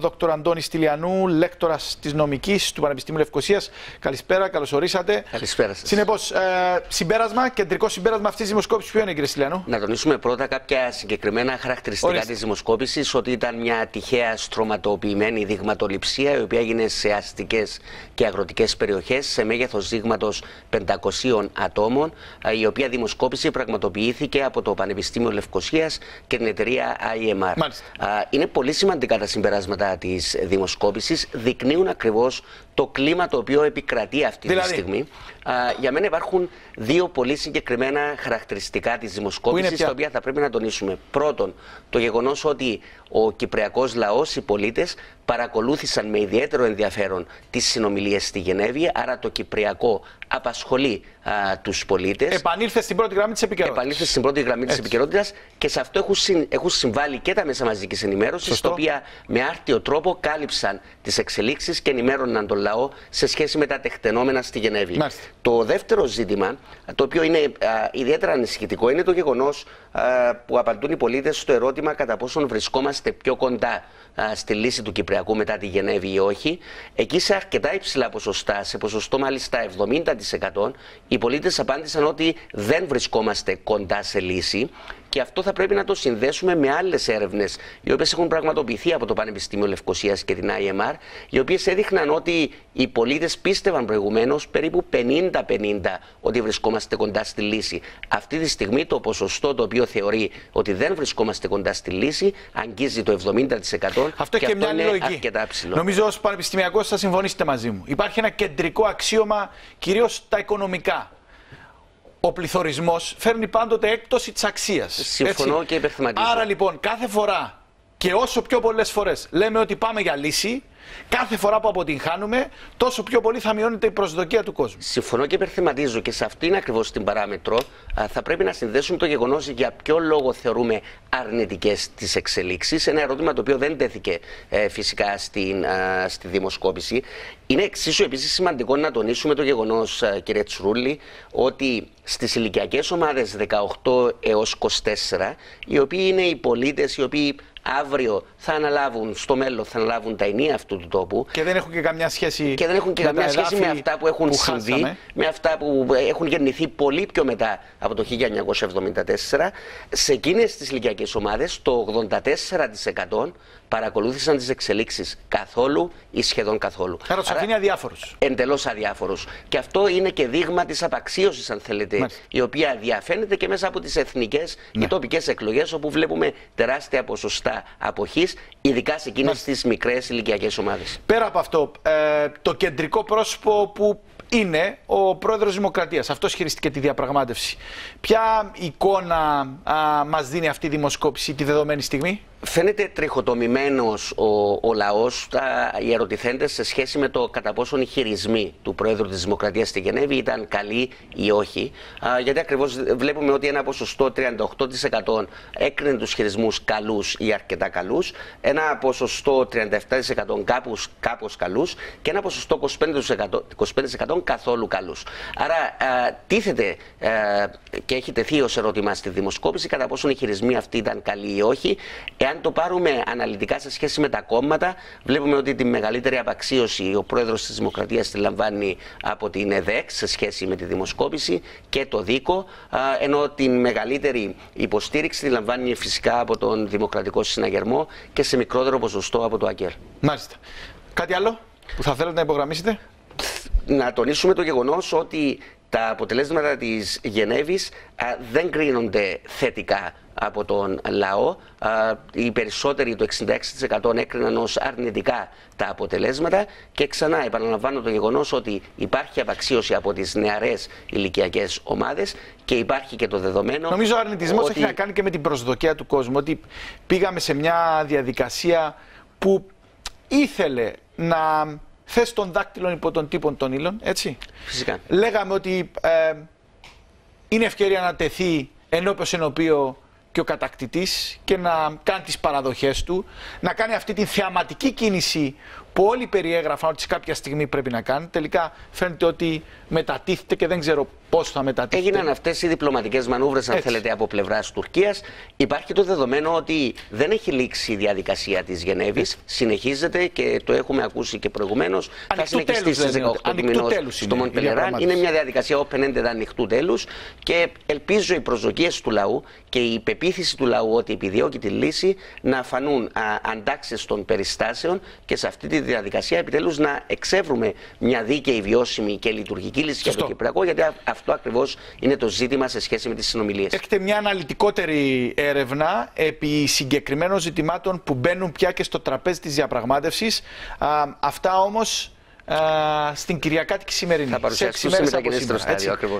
Δόκτωρ Αντώνη Στυλιανού, λέκτορας της νομικής του Πανεπιστημίου Λευκωσίας. Καλησπέρα, καλώς ορίσατε. Καλησπέρα σας. Συνεπώς, κεντρικό συμπέρασμα αυτής της δημοσκόπησης ποιο είναι, κύριε Στυλιανού? Να τονίσουμε πρώτα κάποια συγκεκριμένα χαρακτηριστικά της δημοσκόπησης, ότι ήταν μια τυχαία στρωματοποιημένη δειγματοληψία, η οποία έγινε σε αστικές και αγροτικές περιοχές, σε μέγεθος δείγματος 500 ατόμων, η οποία δημοσκόπηση πραγματοποιήθηκε από το Πανεπιστήμιο Λευκωσίας και την εταιρεία IMR. Είναι πολύ σημαντικά τα συμπεράσματα της δημοσκόπησης, δεικνύουν ακριβώς το κλίμα το οποίο επικρατεί αυτή τη στιγμή. Για μένα υπάρχουν δύο πολύ συγκεκριμένα χαρακτηριστικά της δημοσκόπησης, τα οποία θα πρέπει να τονίσουμε. Πρώτον, το γεγονός ότι ο κυπριακός λαός, οι πολίτες, παρακολούθησαν με ιδιαίτερο ενδιαφέρον τις συνομιλίες στη Γενέβη, άρα το κυπριακό απασχολεί τους πολίτες. Επανήλθε στην πρώτη γραμμή της επικαιρότητας. Επανήλθε στην πρώτη γραμμή της επικαιρότητας και σε αυτό έχουν συμβάλει και τα μέσα μαζικής ενημέρωσης, τα οποία με άρτιο τρόπο κάλυψαν τις εξελίξεις και ενημέρωναν τον λαό σε σχέση με τα τεκτενόμενα στη Γενέβη. Το δεύτερο ζήτημα, το οποίο είναι ιδιαίτερα ανησυχητικό, είναι το γεγονός που απαντούν οι πολίτες στο ερώτημα κατά πόσον βρισκόμαστε πιο κοντά στη λύση του Κυπριακού μετά τη Γενέβη ή όχι. Εκεί σε αρκετά υψηλά ποσοστά, σε ποσοστό μάλιστα 70%, οι πολίτες απάντησαν ότι δεν βρισκόμαστε κοντά σε λύση. Και αυτό θα πρέπει να το συνδέσουμε με άλλες έρευνες, οι οποίες έχουν πραγματοποιηθεί από το Πανεπιστήμιο Λευκωσίας και την IMR, οι οποίες έδειχναν ότι οι πολίτες πίστευαν προηγουμένως περίπου 50-50 ότι βρισκόμαστε κοντά στη λύση. Αυτή τη στιγμή το ποσοστό το οποίο θεωρεί ότι δεν βρισκόμαστε κοντά στη λύση αγγίζει το 70%. Αυτό και μια άλλη λογική. Αρκετά ψηλό. Νομίζω ως πανεπιστημιακός θα συμφωνήσετε μαζί μου. Υπάρχει ένα κεντρικό αξίωμα, κυρίως τα οικονομικά. Ο πληθωρισμός φέρνει πάντοτε έκπτωση της αξίας. Συμφωνώ και υπερθυματίζω. Άρα λοιπόν κάθε φορά και όσο πιο πολλές φορές λέμε ότι πάμε για λύση, κάθε φορά που αποτυγχάνουμε, τόσο πιο πολύ θα μειώνεται η προσδοκία του κόσμου. Συμφωνώ και υπερθυματίζω, και σε αυτήν ακριβώς την παράμετρο θα πρέπει να συνδέσουμε το γεγονός για ποιο λόγο θεωρούμε αρνητικές τις εξελίξεις. Ένα ερώτημα το οποίο δεν τέθηκε φυσικά στη δημοσκόπηση. Είναι εξίσου επίσης σημαντικό να τονίσουμε το γεγονός, κύριε Τσουρούλη, ότι στις ηλικιακές ομάδες 18 έως 24, οι οποίοι είναι οι πολίτες οι οποίοι αύριο θα αναλάβουν, στο μέλλον θα αναλάβουν τα ενία αυτού του τόπου. Και δεν έχουν και καμιά σχέση, με αυτά που έχουν συμβεί, με αυτά που έχουν γεννηθεί πολύ πιο μετά από το 1974. Σε εκείνες τις ηλικιακές ομάδες το 84% παρακολούθησαν τις εξελίξεις καθόλου ή σχεδόν καθόλου. Άρα τους αφήνει αδιάφορους. Εντελώς αδιάφορους. Και αυτό είναι και δείγμα της απαξίωσης, αν θέλετε, η οποία διαφαίνεται και μέσα από τις εθνικές και τοπικές εκλογές, όπου βλέπουμε τεράστια ποσοστά αποχής, ειδικά σε εκείνες τις μικρές ηλικιακές ομάδες. Πέρα από αυτό, το κεντρικό πρόσωπο που είναι ο πρόεδρος της Δημοκρατίας, αυτός χειριστήκε τη διαπραγμάτευση. Ποια εικόνα μας δίνει αυτή η δημοσκόπηση τη δεδομένη στιγμή? Φαίνεται τριχοτομημένος ο λαός, οι ερωτηθέντες, σε σχέση με το κατά πόσον οι χειρισμοί του Πρόεδρου της Δημοκρατίας στη Γενέβη ήταν καλοί ή όχι. Γιατί ακριβώς βλέπουμε ότι ένα ποσοστό 38% έκρινε τους χειρισμούς καλούς ή αρκετά καλούς, ένα ποσοστό 37% κάπως καλούς και ένα ποσοστό 25% καθόλου καλούς. Άρα τίθεται και έχει τεθεί ως ερώτημα στη δημοσκόπηση κατά πόσον οι χειρισμοί αυτοί ήταν καλοί ή όχι. Εάν το πάρουμε αναλυτικά σε σχέση με τα κόμματα, βλέπουμε ότι τη μεγαλύτερη απαξίωση ο πρόεδρος της Δημοκρατίας τη λαμβάνει από την ΕΔΕΚ σε σχέση με τη δημοσκόπηση και το ΔΙΚΟ, ενώ την μεγαλύτερη υποστήριξη τη λαμβάνει φυσικά από τον Δημοκρατικό Συναγερμό και σε μικρότερο ποσοστό από το ΑΚΕΡ. Μάλιστα. Κάτι άλλο που θα θέλετε να υπογραμμίσετε? Να τονίσουμε το γεγονός ότι τα αποτελέσματα της Γενέβης δεν κρίνονται θετικά από τον λαό. Οι περισσότεροι, το 66%, έκριναν ως αρνητικά τα αποτελέσματα και ξανά επαναλαμβάνω το γεγονός ότι υπάρχει απαξίωση από τις νεαρές ηλικιακές ομάδες και υπάρχει και το δεδομένο. Νομίζω ο αρνητισμός έχει να κάνει και με την προσδοκία του κόσμου, ότι πήγαμε σε μια διαδικασία που ήθελε να θέσει τον δάκτυλο υπό τον τύπο των ύλων, έτσι. Φυσικά. Λέγαμε ότι είναι ευκαιρία να τεθεί ενώπιος και ο κατακτητής και να κάνει τις παραδοχές του, να κάνει αυτή τη θεαματική κίνηση που όλοι περιέγραφαν ότι σε κάποια στιγμή πρέπει να κάνουν. Τελικά φαίνεται ότι μετατίθεται και δεν ξέρω πώς θα μετατίθεται. Έγιναν αυτές οι διπλωματικές μανούβρες, αν θέλετε, από πλευράς Τουρκίας. Υπάρχει το δεδομένο ότι δεν έχει λήξει η διαδικασία της Γενέβης. Συνεχίζεται και το έχουμε ακούσει και προηγουμένως. Θα συνεχιστεί στις 18 του μηνός στο Μοντπελεράν. Είναι μια διαδικασία open-ended ανοιχτού τέλους και ελπίζω οι προσδοκίες του λαού και η πεποίθηση του λαού ότι επιδιώκει τη λύση να φανούν αντάξεις των περιστάσεων και σε αυτή τη διαδικασία επιτέλους να εξεύρουμε μια δίκαιη, βιώσιμη και λειτουργική λύση για το Κυπριακό, γιατί αυτό ακριβώς είναι το ζήτημα σε σχέση με τις συνομιλίες. Έχετε μια αναλυτικότερη έρευνα επί συγκεκριμένων ζητημάτων που μπαίνουν πια και στο τραπέζι της διαπραγμάτευσης. Αυτά όμως στην Κυριακάτικη σημερινή. Θα παρουσιαστούν σε μεταγενέστερο στάδιο ακριβώς.